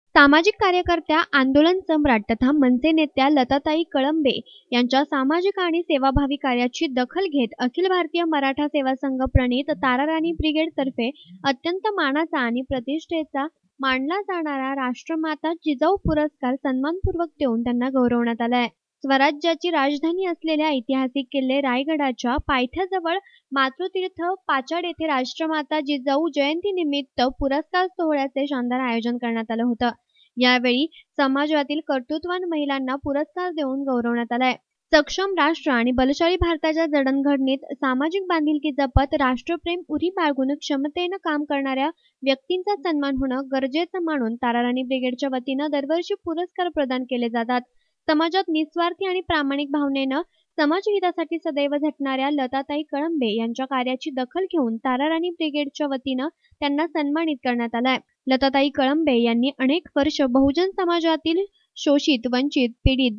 सामाजिक कार्यकर्त्या, आंदोलन सम्राट तथा मनसे नेत्या लताताई कळंबे यांच्या सामाजिक आणि सेवाभावी कार्याची दखल घेत अखिल भारतीय मराठा सेवा संघ प्रणीत ताराराणी ब्रिगेड तर्फे अत्यंत मानाचा आणि प्रतिष्ठेचा मानला जाणारा राष्ट्रमाता जिजाऊ पुरस्कार सन्मानपूर्वक देऊन त्यांना गौरवण्यात आलाय। स्वराज्याची राजधानी असलेल्या ऐतिहासिक किल्ले रायगडाच्या पायथ्याजवळ मातृतीर्थ पाचाड येथे राष्ट्रमाता जिजाऊ जयंतीनिमित्त पुरस्कार सोहळ्याचे शानदार आयोजन करण्यात आलं होतं। यावेळी समाजातील कर्तृत्ववान महिलांना पुरस्कार देऊन गौरवण्यात आलाय। सक्षम राष्ट्र आणि बलशाली भारताच्या जडणघडणीत सामाजिक बांधिलकी जपत राष्ट्रप्रेम उरी बाळगून क्षमतेनं काम करणाऱ्या व्यक्तींचा सन्मान होणं गरजेचं मानून ताराराणी ब्रिगेडच्या वतीनं दरवर्षी पुरस्कार प्रदान केले जातात। समाजात निस्वार्थी आणि प्रामाणिक भावनेनं समाजहितासाठी सदैव झटणाऱ्या लताताई कळंबे यांच्या कार्याची दखल घेऊन ताराराणी ब्रिगेडच्या वतीनं त्यांना सन्मानित करण्यात आलाय। लताताई कळंबे यांनी अनेक वर्ष बहुजन समाजातील शोषित, वंचित, पीडित,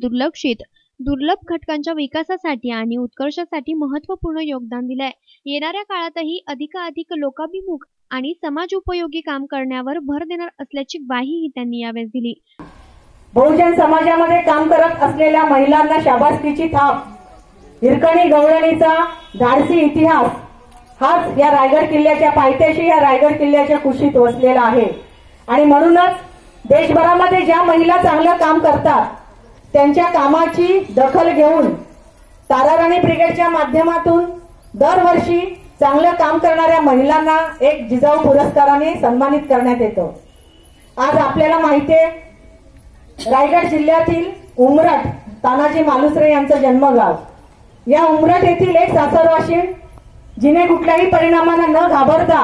दुर्लभ घटकांच्या विकासासाठी आणि उत्कर्षासाठी महत्त्वपूर्ण योगदान दिलंय। येणाऱ्या काळातही अधिकाधिक लोकाभिमुख आणि समाज उपयोगी काम करण्यावर भर देणार असल्याची ग्वाहीही त्यांनी यावेळी दिली। बहुजन समाजामध्ये काम करत असलेल्या महिलांना शाबासकीची थाप, हिरकणी गवळणीचा धाडसी इतिहास हाच या रायगड किल्ल्याच्या पायथ्याशी, या रायगड किल्ल्याच्या कुशीत वसलेला आहे। आणि म्हणूनच देशभरामध्ये ज्या महिला चांगलं काम करतात त्यांच्या कामाची दखल घेऊन ताराराणी ब्रिगेडच्या माध्यमातून दरवर्षी चांगलं काम करणाऱ्या महिलांना एक जिजाऊ पुरस्काराने सन्मानित करण्यात येतं। आज आपल्याला माहिती आहे, रायगड जिल्ह्यातील उमरठ तानाजी मालुसरे यांचं जन्मगाव, या उमरठ येथील एक सासरवाशीण जिने कुठल्याही परिणामांना न घाबरता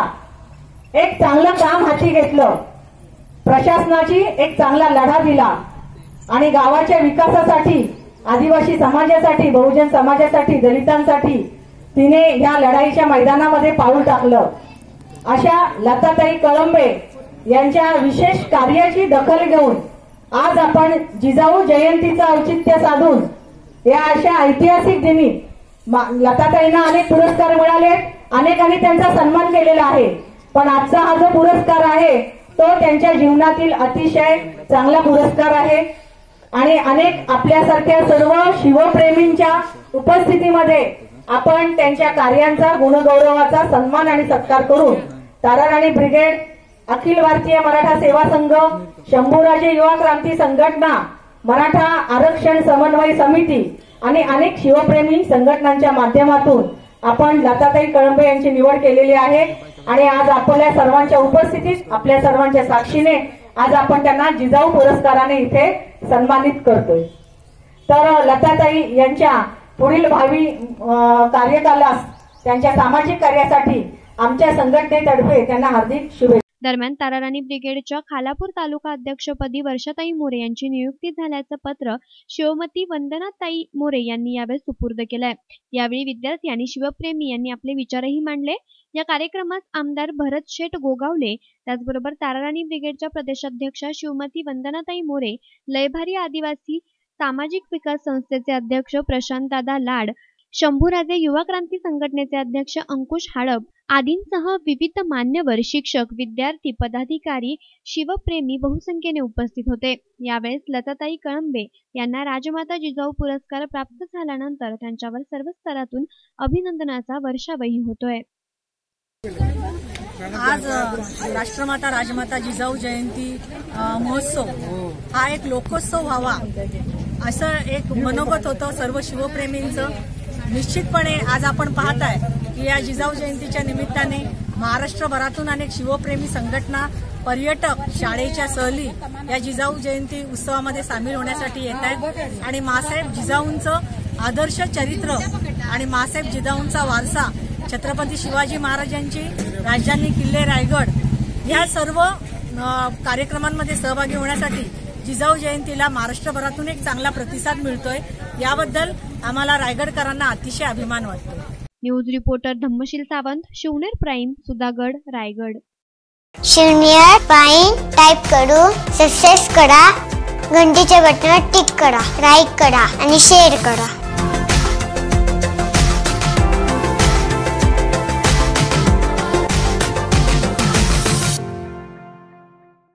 एक चांगलं काम हाती घेतलं, प्रशासनाची एक चांगला लढा दिला आणि गावाच्या विकासासाठी, आदिवासी समाजासाठी, बहुजन समाजासाठी, दलितांसाठी तिने या लढाईच्या मैदानामध्ये पाऊल टाकलं। अशा लताताई कळंबे यांच्या विशेष कार्याची दखल घेऊन आज आपण जिजाऊ जयंतीचं औचित्य साधून या अशा ऐतिहासिक दिनी लताताईंना अनेक पुरस्कार मिळाले, अनेकांनी त्यांचा सन्मान केलेला आहे, पण आजचा हा जो पुरस्कार आहे तो त्यांच्या जीवनातील अतिशय चांगला पुरस्कार आहे। आणि अनेक आपल्यासारख्या सर्व शिवप्रेमींच्या उपस्थितीमध्ये आपण त्यांच्या कार्यांचा, गुणगौरवाचा सन्मान आणि सत्कार करून ताराराणी ब्रिगेड, अखिल भारतीय मराठा सेवा संघ, शंभूराजे युवा क्रांती संघटना, मराठा आरक्षण समन्वय समिती आणि अनेक शिवप्रेमी संघटनांच्या माध्यमातून आपण लताताई कळंबे यांची निवड केलेली आहे। आणि आज आपल्या सर्वांच्या उपस्थितीत, आपल्या सर्वांच्या साक्षीने आज आपण त्यांना जिजाऊ पुरस्काराने इथे सन्मानित करतोय। तर लताताई यांच्या पुढील भावी कार्यकालास, त्यांच्या सामाजिक कार्यासाठी आमच्या संघटनेतर्फे त्यांना हार्दिक शुभेच्छा। दरम्यान ताराराणी ब्रिगेडच्या खालापूर तालुका अध्यक्षपदी वर्षाताई मोरे यांची नियुक्ती झाल्याचं पत्र शिवमती वंदनाताई मोरे यांनी यावेळी सुपूर्द केलंय। यावेळी विद्यार्थी आणि शिवप्रेमी यांनी आपले विचारही मांडले। या कार्यक्रमात आमदार भरत शेठ गोगावले, त्याचबरोबर ताराराणी ब्रिगेडच्या प्रदेशाध्यक्षा शिवमती वंदनाताई मोरे, लयभारी आदिवासी सामाजिक विकास संस्थेचे अध्यक्ष प्रशांतदादा लाड, शंभूराजे युवा क्रांती संघटनेचे अध्यक्ष अंकुश हाळब आदींसह विविध मान्यवर, शिक्षक, विद्यार्थी, पदाधिकारी, शिवप्रेमी बहुसंख्येने उपस्थित होते। यावेळेस लताताई कळंबे यांना राजमाता जिजाऊ पुरस्कार प्राप्त झाल्यानंतर त्यांच्यावर सर्व स्तरातून अभिनंदनाचा वर्षावही होतोय। आज राष्ट्रमाता राजमाता जिजाऊ जयंती महोत्सव हा एक लोकोत्सव व्हावा असं एक मनोगत होतं सर्व शिवप्रेमींचं। निश्चितपणे आज आपण पाहताय की या जिजाऊ जयंतीच्या निमित्ताने महाराष्ट्रभरातून अनेक शिवप्रेमी संघटना, पर्यटक, शाळेच्या सहली या जिजाऊ जयंती उत्सवामध्ये सामील होण्यासाठी येत आहेत। आणि माँसाहेब जिजाऊंचं आदर्श चरित्र आणि माँसाहेब जिजाऊंचा वारसा, छत्रपती शिवाजी महाराजांची राजधानी किल्ले रायगड या सर्व कार्यक्रमांमध्ये सहभागी होण्यासाठी जिजाऊ जयंतीला महाराष्ट्रभरातून एक चांगला प्रतिसाद मिळतोय। याबद्दल आम्हाला रायगडकरांना अतिशय अभिमान वाटतो। News reporter Dhammasheel Sawant, Shivner prime, Sudhagad, Raigad. Shivner prime type करू, सबस्क्राइब करा, घंटीच्या बटनावर टिक करा, लाईक करा आणि शेअर करा।